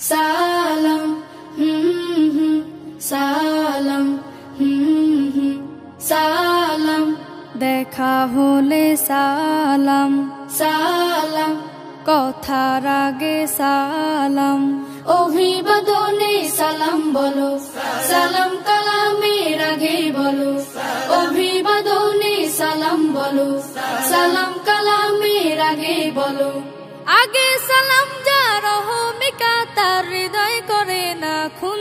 সালাম সালাম সালাম দেখা হলে সালাম সালাম কথার আগে সালাম অভিবাদনে সালাম বলো সালাম কালামের আগে বলো অভিবাদনে সালাম বলো সালাম কালামের আগে বলো আগে সালাম যার রহমিকা তার হৃদয় করে না খুন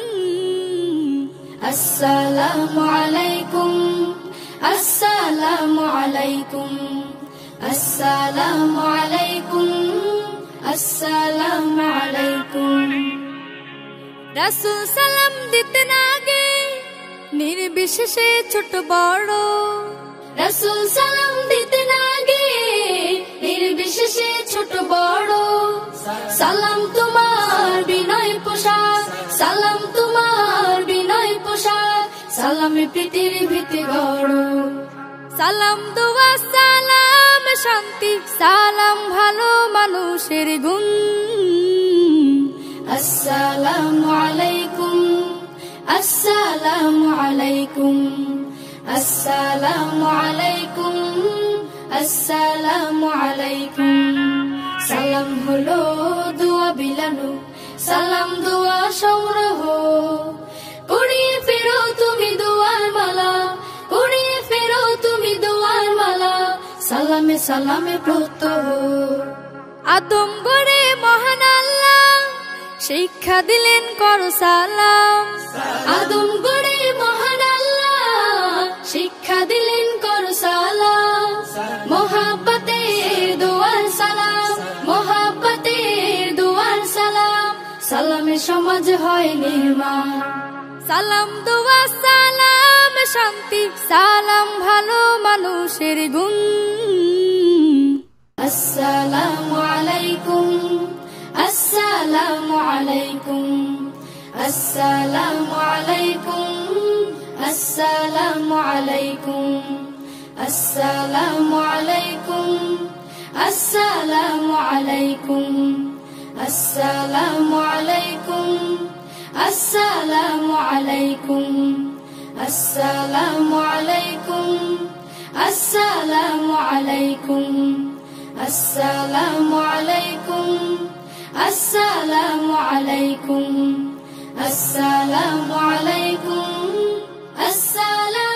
আসসালামু আলাইকুম আসসালামু আলাইকুম আসসালামু আলাইকুম আসসালামু আলাইকুম রাসূল সালাম দিতেন আগে নির্বিশেষে ছোট বড় রাসূল সালাম দিতেন আগে নির্বিশেষে ছোট বড় সালাম তোমার বিনয় পোশাক সালাম তোমার বিনয় পোশাক সালামে প্রীতির ভিতে গড় সালাম দোয়া সালাম শান্তি সালাম ভালো মানুষের গুণ আসসালামু আলাইকুম আসসালামু আলাইকুম আসসালামু আলাইকুম আসসালামু আলাইকুম সালাম হলো দোয়া বিলানো সালাম দোয়া সংগ্রহ কুড়িয়ে ফেরো তুমি দোয়ার মালা কুড়িয়ে ফেরো তুমি দোয়ার মালা সালামে সালামে প্রত্যহ আদম গড়ে মহান আল্লাহ শিক্ষা দিলেন করো সালাম আদম গড়ে মহান আল্লাহ শিক্ষা দিলেন করো সালাম মোহাব্বতের দোয়ার সালাম মোহাব্বতের দোয়ার সালাম সালামে সমাজ হয় নির্মাণ সালাম দোয়া সালাম শান্তি সালাম ভালো মানুষের গুণ আসসালামু আলাইকুম আসসালামু আলাইকুম আসসালামু আলাইকুম আসসালামু আলাইকুম আসসালামু আলাইকুম আসসালামু আলাইকুম আসসালামু আলাইকুম আসসালামু আলাইকুম আসসালামু আলাইকুম আসসালামু আলাইকুম আসসালামু আলাইকুম আসসালামু আলাইকুম আসসালামু আলাইকুম আসসালাম